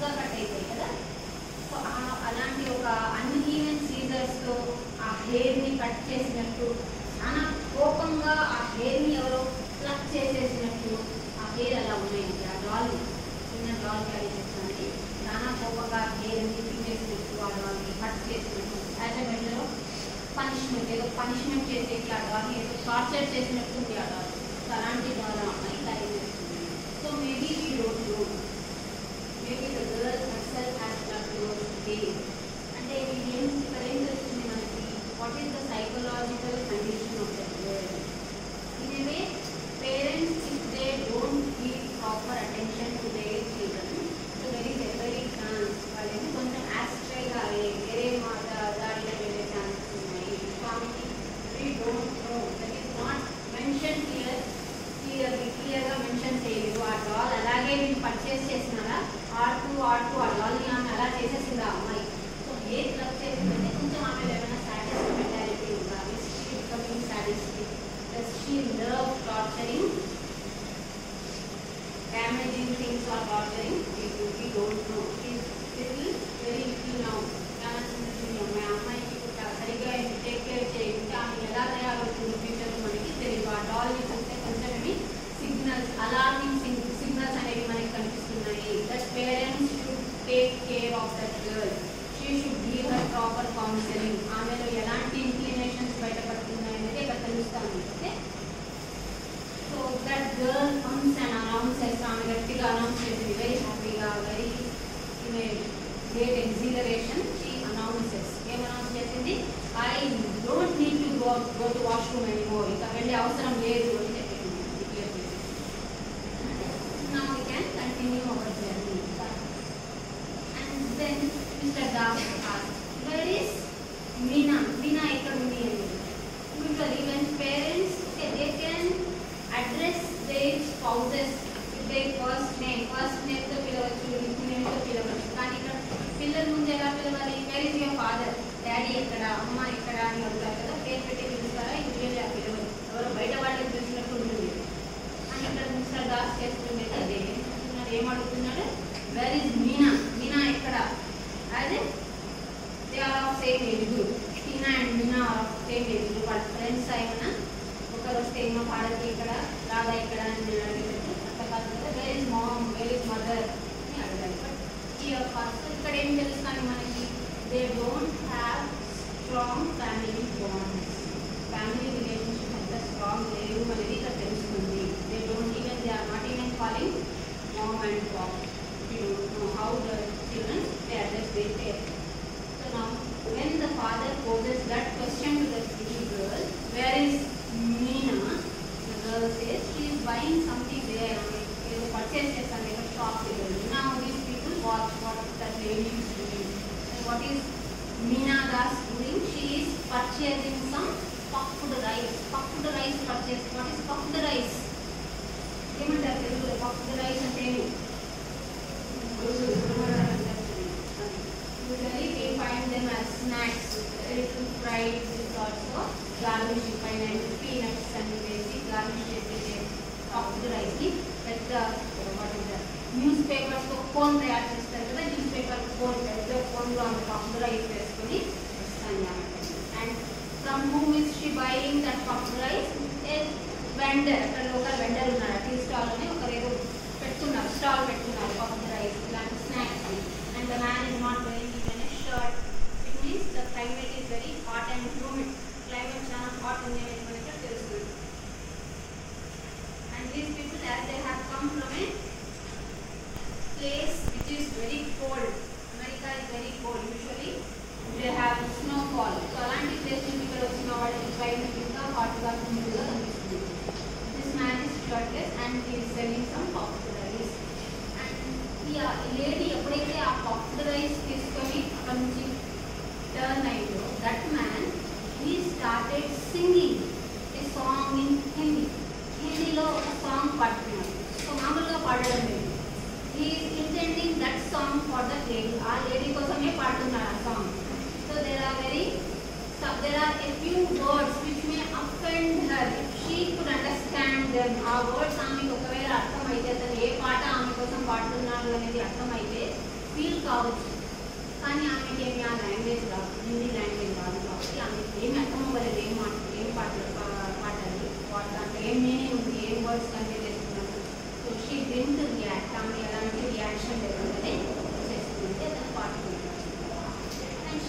రఫ్గా కట్ అయిపోయి కదా. సో అలాంటి ఒక అన్ఈవెన్ సీజర్స్తో ఆ హెయిర్ని కట్ చేసినట్టు, చాలా కోపంగా ఆ హెయిర్ని ఎవరో ప్లక్ చేసేసినట్టు ఆ హెయిర్ అలా ఉన్నాయండి. ఆ డాల్ చిన్న డాల్ క్యారీ చేస్తుంది, చాలా కోపంగా హెయిర్ని తీసేసినట్టు, ఆ డాల్ని కట్ చేసినట్టు, as a measure of punishment, ఏదో పనిష్మెంట్ చేసేసి ఆ డాల్ని ఏదో టార్చర్ చేసినట్టు ఉంది ఆ డాల్. సో అలాంటి డాల్ అమ్మాయి క్యారీ చేస్తుంది. So maybe we don't know, maybe the girl herself has loved your hair. అంటే ఇక్కడ ఏం తెలుస్తుంది మనకి, what is the psychological condition of the girl. In a way parents, if they don't give proper attention to their children, so there is every chance వాళ్ళని కొంచెం యాస్ట్రేగా వేరే మాట దారిలో వెళ్ళే ఛాన్సెస్ ఉన్నాయి. స్వామికి we don't know, that is not mention క్లియర్గా mention చేయలేదు. ఆ డాల్ అలాగే వీళ్ళు పర్చేస్ చేసినారా, ఆడుతూ ఆ డాల్ని ఆమె అలా చేసేసింది ఆ అమ్మాయి. సో ఏ క్లబ్ చేసిందంటే కొంచెం ఆమె ఏమైనా సాటిస్ఫై మెంటాలిటీ ఉందా, is she becoming satisfied, does she love torturing, damaging things or torturing people, we don't know. It is very little now. మా అమ్మాయికి సరిగ్గా టేక్ కేర్ చేయండి, ఆమె ఎలా తయారవుతుంది ఫ్యూచర్ మనకి తెలియదు. ఆ డాల్ని చూస్తే కొంచెం సిగ్నల్స్, అలార్మింగ్ సిగ్నల్స్ అనేవి మనకి కనిపిస్తున్నాయి. That parents should take care of that girl, she should give her proper counselling. ఆమెలో ఎలాంటి ఇంక్లినేషన్స్ బయటపడుతున్నాయి అనేది ఇక్కడ తెలుస్తాను. Okay, so that girl comes and announces, ఆమె గట్టిగా అనౌన్స్ చేసింది, వెరీ హ్యాపీగా, very great exhilaration. She announces, ఏం అనౌన్స్ చేసింది, I don't need to go to washroom anymore, ఇంకా వెళ్ళే అవసరం లేదు అని చెప్పింది, డిక్లేర్ చేసింది. Now we can continue our journey. And then mister Das asked, where is Meena, Meena ఎక్కడ ఉంది అని. Usually when parents they can address their spouses with their first name తో పిలవచ్చు, నిక్ నేమ్తో పిలవచ్చు. కానీ ఇక్కడ పిల్లల ముందు ఎలా పిలవాలి, where is your father, daddy ఎక్కడ, అమ్మ ఎక్కడ అని అడుగుతారు కదా, పేరు పెట్టి పిలుస్తారా, యూజువల్లీ ఆ పిలవరు, ఎవరో బయట వాళ్ళకి పిలిచినట్టు ఉంటుంది. అని ఇక్కడ మిస్టర్ దాస్ చేస్తుండేది అదే. ఏం అడుగుతున్నాడు, వేర్ ఇస్ మీనా, మీనా ఎక్కడ, అదే they are of same age group, Tina and Meena are of same age group, వాళ్ళ ఫ్రెండ్స్ అయినా ఒకరు వస్తే ఏమో భారతి ఇక్కడ, రాధా ఇక్కడ అని నేను అడిగేటప్పుడు అట్లా కాదు కదా, where is mom, where is mother అని అడగాలి. బట్ ఇక్కడ ఏం తెలుస్తాను మనకి, they don't have strong family bonds, family relationship అంత స్ట్రాంగ్ లేవు అనేది ఇక్కడ తెలుస్తుంది. They don't even, they are not even calling mom and pop. You don't know how the children they address their parents. So now when the father poses that question to the little girl, where is Meena, the girl says she is buying something there, purchase chestam eka shop ki velli. Now these people watch what that lady is doing. And what is Meena Das doing? She is purchasing some puffed rice. Puffed rice purchase. What is puffed rice? ఏమంటారు తెలుగులో puffed rice అంటే ఏమి? Usually we find them as snacks, little fried with also garnish and peanuts and basic garnish చేసే puffed rice ని పెద్ద news papers తో cone తయారు చేస్తారు కదా, న్యూస్ పేపర్ కోన్ పెద్ద కోన్లో అంత puffed rice వేసుకొని వస్తాను. And from whom is she buying that puffed rice? Vendor, అక్కడ లోకల్ వెండర్ ఉన్నారు, టీ స్టాల్ అని ఒకరు ఏదో పెట్టుకున్నారు, స్టాల్ పెట్టుకున్నారు puffed rice ఇలాంటి స్నాక్స్ అని. And the man is not wearing even a shirt. It means the climate is very hot and humid. Climate చాలా hot ఉంది అనేది మనకి తెలుస్తుంది. And these people, as they have come from a place which is very cold, America is very cold, usually they have snowfall. So అలాంటి place నుంచి ఇక్కడ వచ్చిన వాళ్ళకి క్లైమేట్ ఇంకా హాట్గా హ్యూమిడ్గా కనిపిస్తుంది. This man is shirtless and he is selling some puffed rice. Lady ఎప్పుడైతే ఆ పఫ్డ్ రైస్ తీసుకొని అక్కడ నుంచి టర్న్ అయిందో, that man he started singing a song in Hindi. హిందీలో ఒక సాంగ్ పాడుతున్నాడు. సో మామూలుగా పాడడం లేదు, he intending that song for that lady. ఆ లేడీ కోసమే పాడుతున్నాడు ఆ song. So there are a few words which may offend her if she could understand them. ఆ వర్డ్స్ ఆమెకు ఒకవేళ అర్థమైతే, అతను ఏ పాట ఆమె కోసం పాడుతున్నాడు అనేది అర్థమైతే, ఫీల్ కావచ్చు. కానీ ఆమెకి ఏమి ఆ లాంగ్వేజ్ రాదు, హిందీ లాంగ్వేజ్ రాదు కాబట్టి ఆమెకి ఏమి అర్థం అవ్వలేదు. ఏం పాటలు అంటే ఏం మీనింగ్ ఉంది, ఏం వర్డ్స్ కన్వే చేస్తున్నారు. So she didn't react. ఆమె ఎలాంటి రియాక్షన్ లేకుండానే చేస్తుంటే అతను పాట and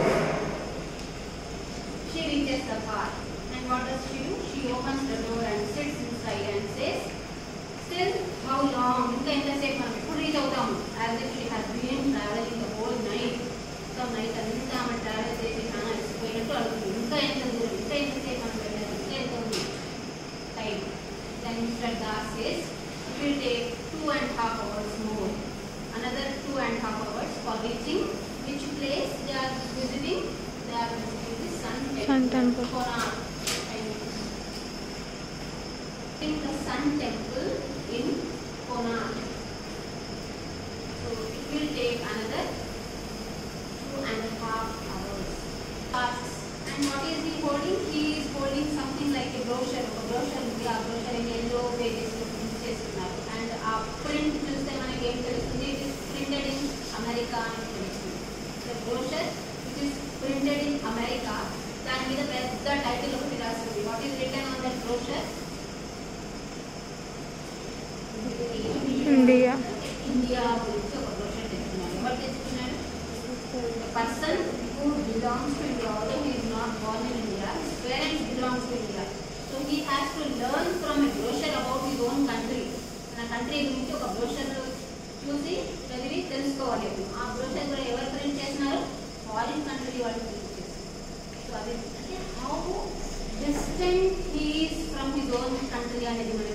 she reaches the car and what does she do? She opens the door and sits inside and says, still how long? ఇంకా ఎంతసేపు మనం ఎప్పుడు రీచ్ అవుతాము? as if she has been traveling the whole night. సో night అంతా ఆమె travel చేసి చాలా అలసిపోయినట్టు అడుగుతుంది. ఇంకా ఎంత దూరం, ఇంకా ఎంతసేపు మనం వెళ్ళాలి, ఇంకా ఎంత ఉంది time? then Mr. Das says it will take 2.5 hours more. Another 2.5 hours for reaching which place they are visiting? They are visiting the Sun Temple. Konark. In the Sun Temple in Konark. So it will take another 2.5 hours. And what is he holding? He is holding something like a brochure. A brochure ఉంది. ఆ brochure in yellow pages లో print చేస్తున్నారు. And ఆ print చూస్తే మనకి ఏం తెలుస్తుంది? It is printed in America అని తెలుస్తుంది. The brochure which is printed in America, దాని మీద పెద్ద టైటిల్ ఒకటి రాస్తుంది. What is written on that brochure? India. India గురించి ఒక బ్రోషర్ తెచ్చుకున్నాడు. ఎవరు తెచ్చుకున్నాడు? The person who belongs to India, although he is not born in India, his parents belong to India. So he has to learn from a brochure about his own country. మన country గురించి ఒక brochure చూసి చదివి తెలుసుకోవాలి. ఆ brochure కూడా ఎవరు print చేస్తున్నారు? ఫారిన్ కంట్రీ వాళ్ళు ప్రింట్ చేస్తారు. సో అది అంటే how distant he is from his own country అనేది మనకి